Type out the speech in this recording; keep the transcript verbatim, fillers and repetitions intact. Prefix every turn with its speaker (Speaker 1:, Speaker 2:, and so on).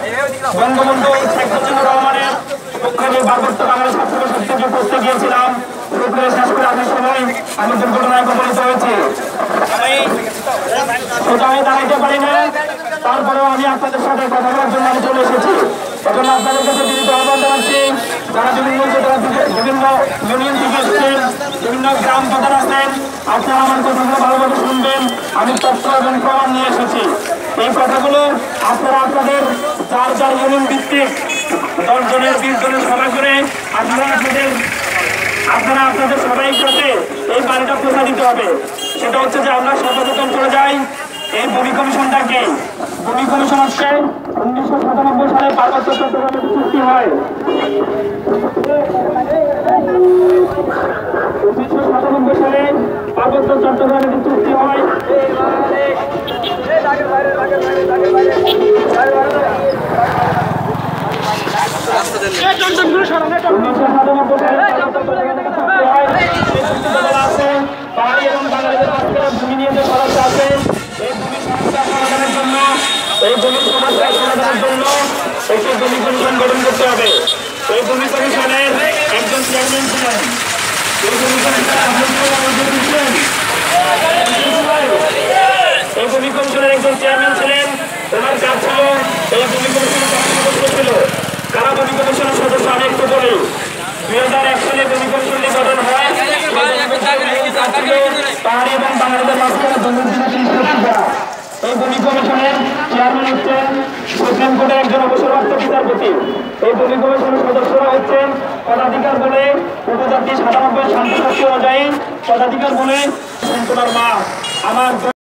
Speaker 1: বঙ্গবন্ধু শেখ মুজিবুর রহমানের পক্ষে পার্বত্য বাংলাদেশ সত্যি করতে গিয়েছিলাম। প্রক্রিয়া শেষ করে আসার সময় আমি দুর্ঘটনায় কবলিত হয়েছি। আমি সোজায় দাঁড়াইতে পারি না, তারপরেও আমি আপনাদের সাথে কথা বলার জন্য আমি চলে এসেছি। এখন আপনাদের কাছে বিনীত আহ্বান জানাচ্ছি, যারা বিভিন্ন বিভিন্ন ইউনিয়ন থেকে এসেছেন, বিভিন্ন গ্রাম প্রধান আছেন, আপনারা আমার কথাগুলো ভালোভাবে শুনবেন। আমি তথ্য এবং প্রমাণ নিয়ে এসেছি। এই কথাগুলো আপনারা আপনাদের চার চার ইউনিয়ন ভিত্তিক দশ জনের বিশ জনের সভা করে আপনারা আপনাদের আপনারা আপনাদের সবাই সাথে এই বাড়িটা প্রচার দিতে হবে। সেটা হচ্ছে যে আমরা সর্বপ্রথম চলে যাই এই ভূমি কমিশনটাকে। ভূমি কমিশন হচ্ছে উনিশশো সাতানব্বই সালে পার্বত্য চট্টগ্রামের সৃষ্টি হয়। উনিশশো সাতানব্বই সালে পার্বত্য চট্টগ্রামের সৃষ্টি হয়। ভূমি নিয়ে যে সমস্যা আছে এই ভূমি সমস্যা সমাধানের জন্য এই ভূমি সমস্যা সমাধানের জন্য একটি ভূমি কমিশন গঠন করতে হবে। এই ভূমি কমিশনের একজন চেয়ারম্যান ছিলেন। এই ভূমি এই ভূমি কমিশনের একজন চেয়ারম্যান ছিলেন। ওনার কাজ ছিল এই ভূমি কমিশনের সদস্য ছিল। কারা ভূমি কমিশনের সদস্য আমি একটু বলি। দুই হাজার এক সালে ভূমি কমিশনটি গঠন হয়। পাহাড়ি এবং বাংলাদেশের মাঝখানে এই ভূমি কমিশনের চেয়ারম্যান হচ্ছেন সুপ্রিম কোর্টের একজন অবসরপ্রাপ্ত বিচারপতি। এই ভূমি কমিশনের সদস্যরা হচ্ছেন পদাধিকার বলে উপজাতি সাতানব্বই শান্তি চুক্তি অনুযায়ী পদাধিকার বলে তোমার মা আমার